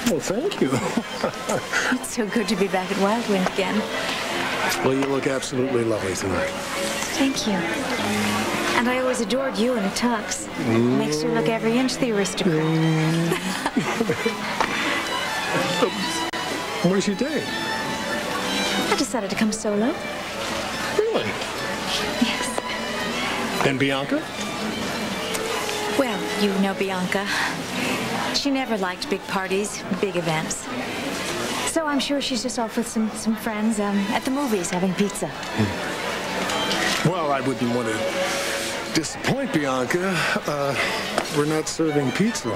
Well, thank you. It's so good to be back at Wild Wind again. Well, you look absolutely lovely tonight. Thank you. And I always adored you in a tux. Makes you look every inch the aristocrat. Where's your date? I decided to come solo. Really? Yes. And Bianca? Well, you know Bianca. She never liked big parties, big events. So I'm sure she's just off with some friends at the movies having pizza. Well, I wouldn't want to disappoint Bianca. We're not serving pizza.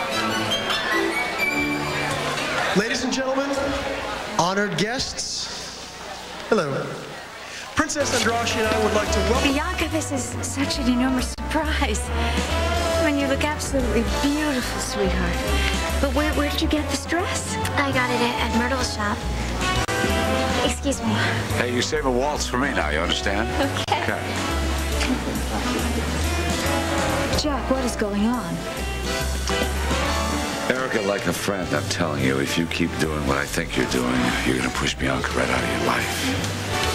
Ladies and gentlemen, honored guests, hello. Princess Andrashi and I would like to welcome... Bianca, this is such an enormous surprise. I mean, you look absolutely beautiful, sweetheart. But where did you get this dress? I got it at Myrtle's shop. Excuse me. Hey, you save a waltz for me now, you understand? Okay. Jack, what is going on? Erica, like a friend, I'm telling you, if you keep doing what I think you're doing, you're going to push Bianca right out of your life.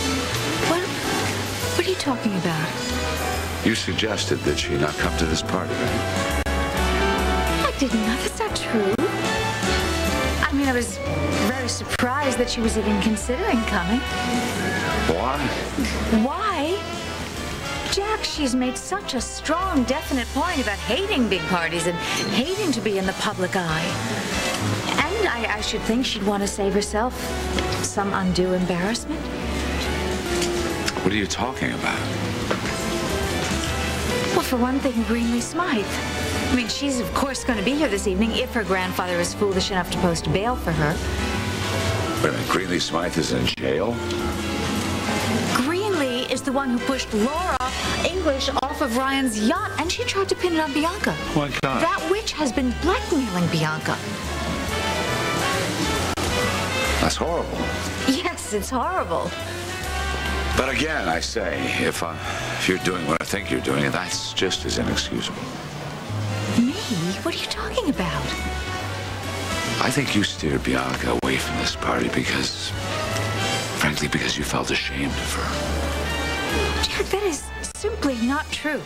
What are you talking about? You suggested that she not come to this party, right? I did not. That's not true. I mean, I was very surprised that she was even considering coming. Why? Why? Jack, she's made such a strong, definite point about hating big parties and hating to be in the public eye. And I should think she'd want to save herself some undue embarrassment. What are you talking about? Well, for one thing, Greenlee Smythe. I mean, she's of course going to be here this evening if her grandfather is foolish enough to post bail for her. Wait a minute, Greenlee Smythe is in jail? Greenlee is the one who pushed Laura English off of Ryan's yacht, and she tried to pin it on Bianca. My God. That witch has been blackmailing Bianca. That's horrible. Yes, it's horrible. But again, I say, if you're doing what I think you're doing, that's just as inexcusable. Me? What are you talking about? I think you steered Bianca away from this party because, frankly, because you felt ashamed of her. Jack, that is simply not true.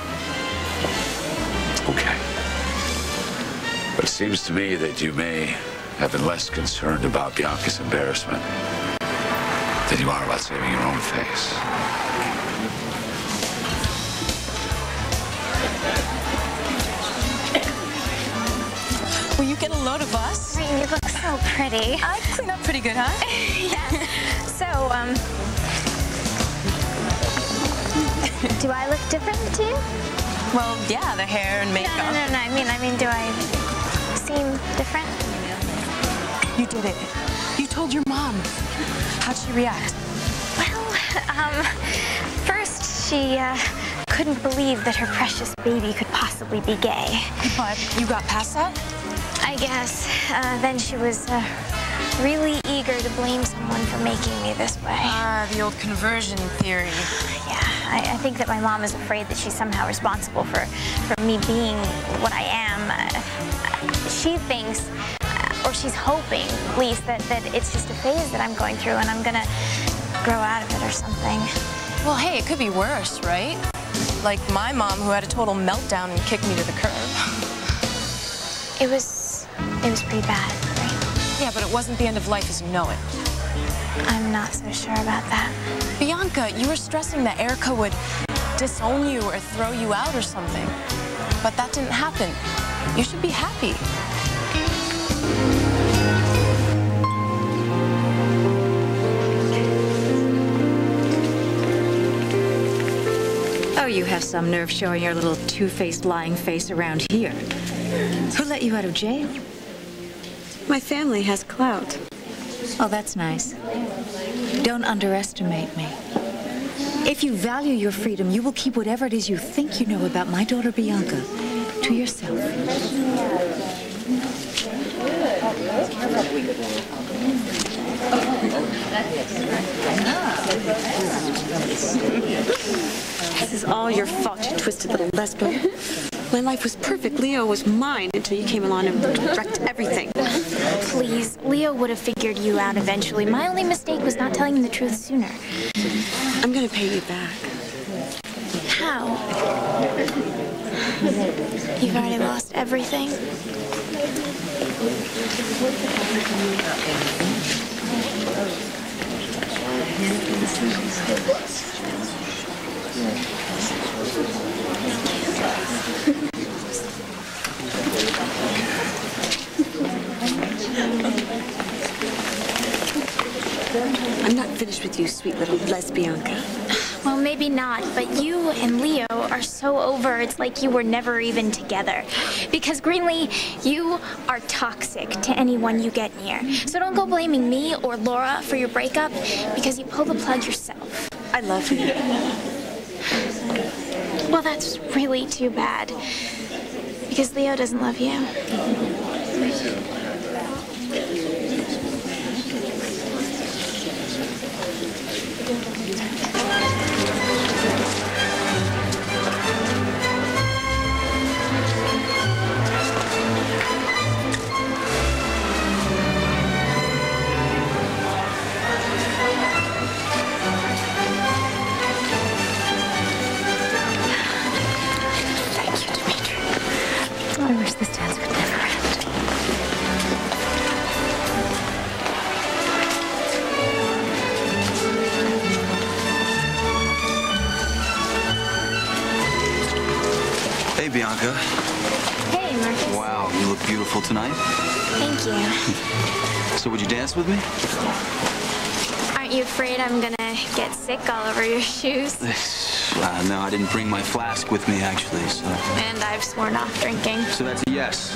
Okay. But it seems to me that you may have been less concerned about Bianca's embarrassment than you are about saving your own face. Will you get a load of us? Rain, you look so pretty. I clean up pretty good, huh? Yeah. So, do I look different to you? Well, yeah, the hair and makeup. No. I mean, do I seem different? You did it. You told your mom. How'd she react? Well, first she couldn't believe that her precious baby could possibly be gay. But you got past that? I guess. Then she was really eager to blame someone for making me this way. Ah, the old conversion theory. Yeah, I think that my mom is afraid that she's somehow responsible for me being what I am. She thinks, or she's hoping, at least, that it's just a phase that I'm going through and I'm gonna grow out of it or something. Well, hey, it could be worse, right? Like my mom, who had a total meltdown and kicked me to the curb. It was pretty bad, right? Yeah, but it wasn't the end of life as you know it. I'm not so sure about that. Bianca, you were stressing that Erica would disown you or throw you out or something. But that didn't happen. You should be happy. Oh, you have some nerve showing your little two-faced lying face around here. Who let you out of jail? My family has clout. Oh, that's nice. Don't underestimate me. If you value your freedom, you will keep whatever it is you think you know about my daughter Bianca to yourself. This is all your fault, you twisted little lesbian. My life was perfect. Leo was mine until you came along and wrecked everything. Leo would have figured you out eventually. My only mistake was not telling him the truth sooner. I'm gonna pay you back. How? You've already lost everything. I'm not finished with you, sweet little Bianca. Well, maybe not, but you and Leo are so over, it's like you were never even together. Because, Greenlee, you are toxic to anyone you get near. So don't go blaming me or Laura for your breakup, because you pulled the plug yourself. I love you. Well, that's really too bad. Because Leo doesn't love you. I wish this dance could never end. Hey, Bianca. Hey, Marcus. Wow, you look beautiful tonight. Thank you. So would you dance with me? Aren't you afraid I'm gonna get sick all over your shoes? No, I didn't bring my flask with me, actually, so... And I've sworn off drinking. So that's a yes.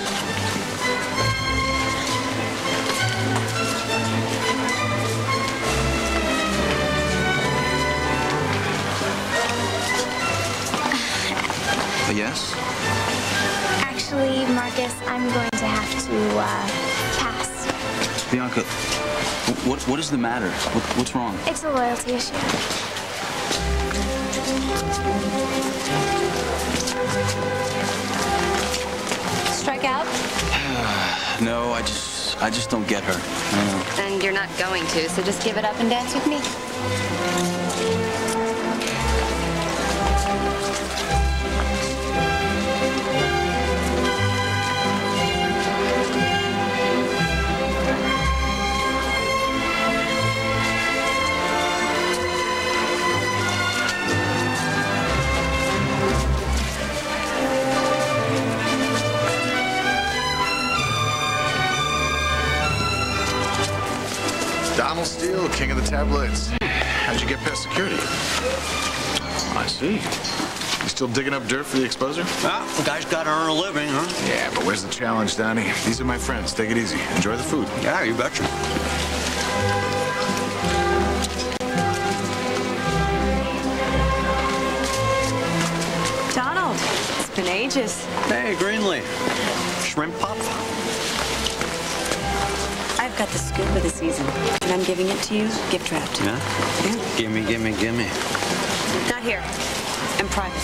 A yes? Actually, Marcus, I'm going to have to, pass. Bianca, what is the matter? What's wrong? It's a loyalty issue. Strike out? No, I just don't get her. I don't know. And you're not going to, so just give it up and dance with me. Donald Steele, king of the tabloids. How'd you get past security? I see. You still digging up dirt for the exposer? Well, the guy's got to earn a living, huh? Yeah, but where's the challenge, Donnie? These are my friends. Take it easy. Enjoy the food. Yeah, you betcha. Donald, it's been ages. Hey, Greenlee. Shrimp pop? I've got the scoop of the season, and I'm giving it to you gift wrapped. Yeah? Yeah. Gimme. Not here. In private.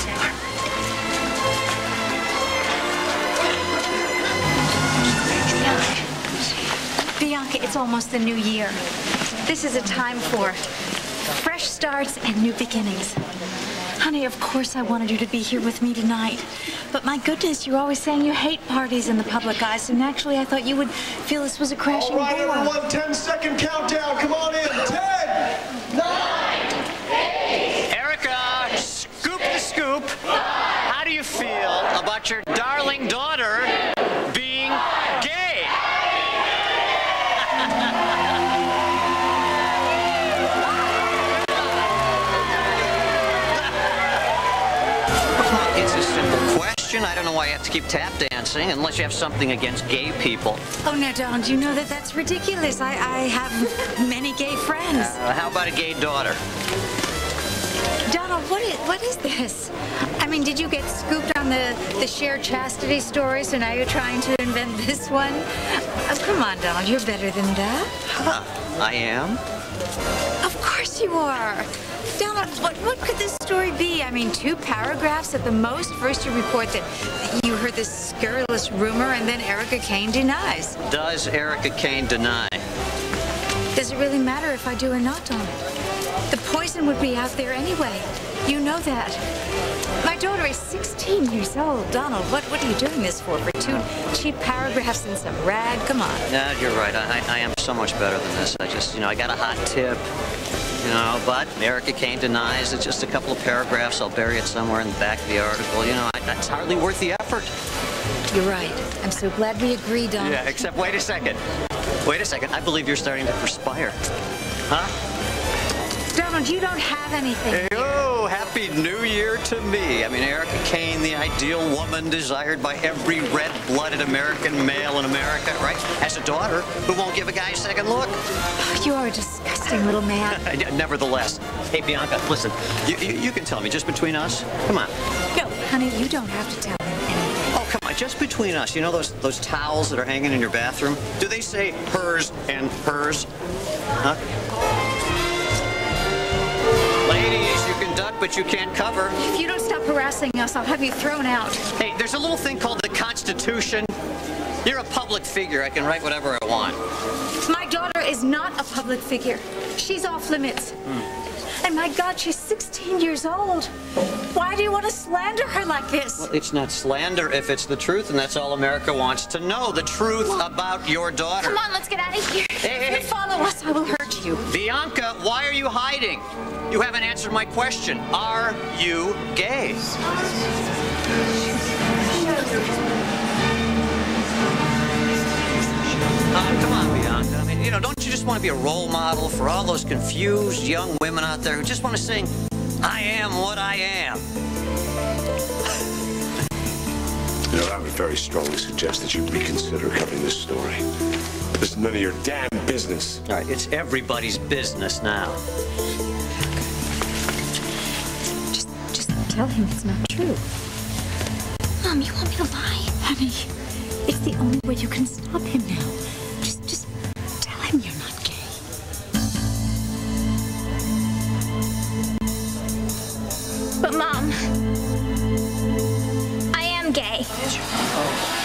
Bianca, it's almost the new year. This is a time for fresh starts and new beginnings. Honey, of course I wanted you to be here with me tonight. But my goodness, you're always saying you hate parties in the public eye, so naturally I thought you would feel this was a crashing bore. All right, everyone, 10-second countdown. Come on in. 10, 9, 8. Erica, scoop the scoop. How do you feel about your darling daughter being gay? It's a simple question. I don't know why you have to keep tap dancing unless you have something against gay people. Oh, now, Donald, you know that that's ridiculous. I have many gay friends. How about a gay daughter? Donald, what is this? I mean, did you get scooped on the shared chastity story, so now you're trying to invent this one? Oh, come on, Donald, you're better than that. Huh, I am? Of course you are. Donald, what could this story be? I mean, 2 paragraphs at the most. First you report that you heard this scurrilous rumor, and then Erica Kane denies. Does Erica Kane deny? Does it really matter if I do or not, Donald? The poison would be out there anyway. You know that. My daughter is 16 years old. Donald, what are you doing this for? For 2 cheap paragraphs and some rag? Come on. Yeah, you're right. I am so much better than this. I just, I got a hot tip. But Erica Kane denies it's just a couple of paragraphs. I'll bury it somewhere in the back of the article. That's hardly worth the effort. You're right. I'm so glad we agreed, Donald. Yeah, except wait a second. Wait a second. I believe you're starting to perspire. Huh? Donald, you don't have anything. Hey, oh, happy New Year to me. Erica Kane, the ideal woman desired by every red-blooded American male in America, right? As a daughter who won't give a guy a second look. You are a disgusting little man. Nevertheless. Hey, Bianca, listen. You can tell me, just between us? Come on. No, honey, you don't have to tell him anything. Oh, come on, just between us. You know those towels that are hanging in your bathroom? Do they say hers and hers? Huh? Ladies, you can duck, but you can't cover. If you don't stop harassing us, I'll have you thrown out. Hey, there's a little thing called the Constitution. You're a public figure. I can write whatever I want. My daughter is not a public figure. She's off limits. And my God, she's 16 years old. Why do you want to slander her like this? Well, it's not slander if it's the truth, and that's all America wants to know. The truth about your daughter. Come on, let's get out of here. Hey. You follow us, I will hurt you. Bianca, why are you hiding? You haven't answered my question. Are you gay? Come on, Bianca. Don't you just want to be a role model for all those confused young women out there who just want to sing, I am what I am? I would very strongly suggest that you reconsider covering this story. This is none of your damn business. All right, it's everybody's business now. Just tell him it's not true. Mom, you want me to lie? Honey, it's the only way you can stop him now. Just tell him you're not gay. But Mom, I am gay. Oh.